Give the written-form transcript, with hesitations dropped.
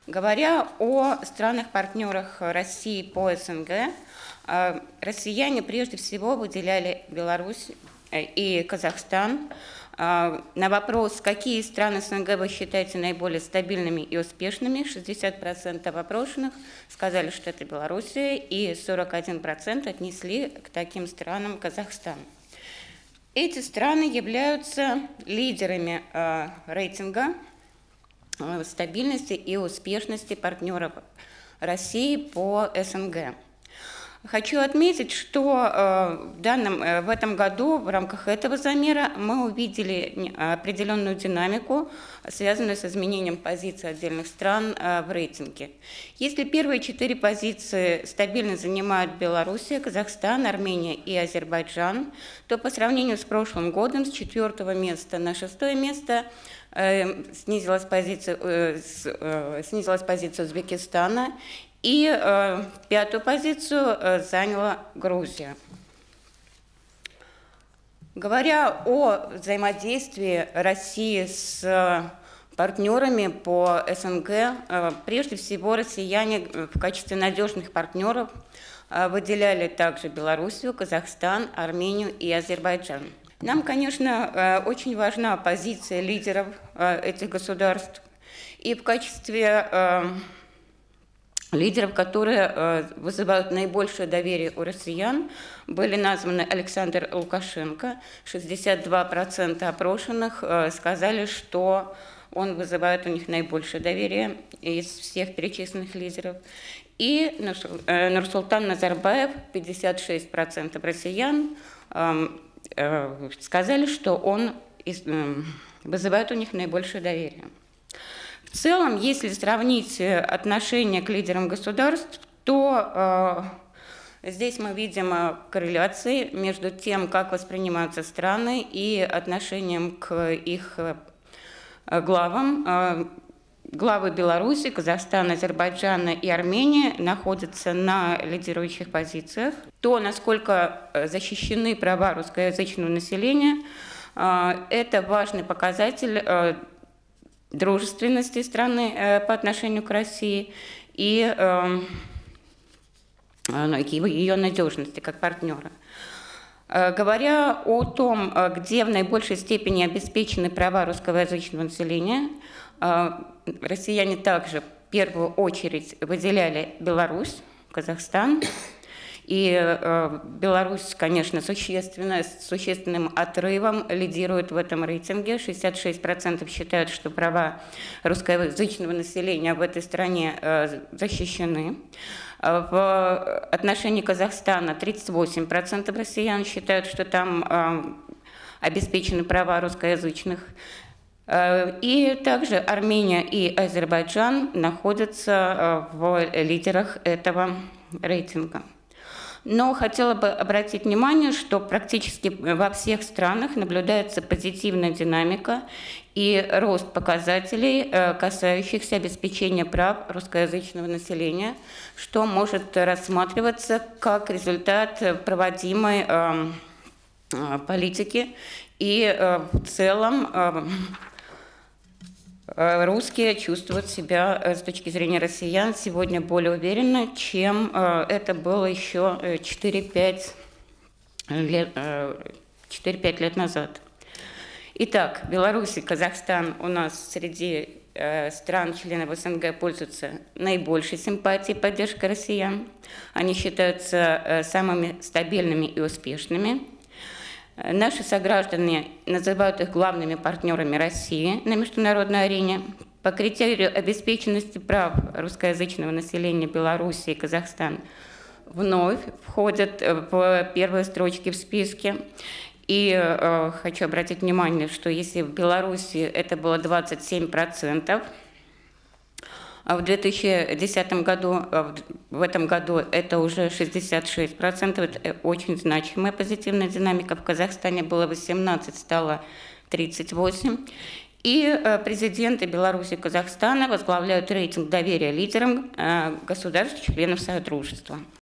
Говоря о странах-партнерах России по СНГ, россияне прежде всего выделяли Беларусь и Казахстан. На вопрос, какие страны СНГ вы считаете наиболее стабильными и успешными, 60% опрошенных сказали, что это Белоруссия, и 41% отнесли к таким странам Казахстан. Эти страны являются лидерами рейтинга стабильности и успешности партнеров России по СНГ. Хочу отметить, что в этом году в рамках этого замера мы увидели определенную динамику, связанную с изменением позиций отдельных стран в рейтинге. Если первые 4 позиции стабильно занимают Белоруссия, Казахстан, Армения и Азербайджан, то по сравнению с прошлым годом с 4 места на 6 место снизилась позиция Узбекистана, и 5-ю позицию заняла Грузия. Говоря о взаимодействии России с партнерами по СНГ, прежде всего россияне в качестве надежных партнеров выделяли также Белоруссию, Казахстан, Армению и Азербайджан. Нам, конечно, очень важна позиция лидеров этих государств, и в качестве лидеров, которые вызывают наибольшее доверие у россиян, были названы Александр Лукашенко. 62% опрошенных сказали, что он вызывает у них наибольшее доверие из всех перечисленных лидеров. И Нурсултан Назарбаев, 56% россиян, сказали, что он вызывает у них наибольшее доверие. В целом, если сравнить отношение к лидерам государств, то здесь мы видим корреляции между тем, как воспринимаются страны, и отношением к их главам. Главы Беларуси, Казахстана, Азербайджана и Армении находятся на лидирующих позициях. То, насколько защищены права русскоязычного населения, это важный показатель дружественности страны по отношению к России и ее надежности как партнера. Говоря о том, где в наибольшей степени обеспечены права русскоязычного населения, россияне также в первую очередь выделяли Беларусь, Казахстан. И Беларусь, конечно, с существенным отрывом лидирует в этом рейтинге. 66% считают, что права русскоязычного населения в этой стране защищены. В отношении Казахстана 38% россиян считают, что там обеспечены права русскоязычных. И также Армения и Азербайджан находятся в лидерах этого рейтинга. Но хотела бы обратить внимание, что практически во всех странах наблюдается позитивная динамика и рост показателей, касающихся обеспечения прав русскоязычного населения, что может рассматриваться как результат проводимой политики. И в целом русские чувствуют себя с точки зрения россиян сегодня более уверенно, чем это было еще 4-5 лет назад. Итак, Беларусь и Казахстан у нас среди стран-членов СНГ пользуются наибольшей симпатией и поддержкой россиян. Они считаются самыми стабильными и успешными. Наши сограждане называют их главными партнерами России на международной арене. По критерию обеспеченности прав русскоязычного населения Беларуси и Казахстан вновь входят в первые строчки в списке. И хочу обратить внимание, что если в Беларуси это было 27%, а в 2010 году, в этом году это уже 66%, это очень значимая позитивная динамика. В Казахстане было 18%, стало 38%. И президенты Беларуси и Казахстана возглавляют рейтинг доверия лидерам государств, членов Содружества.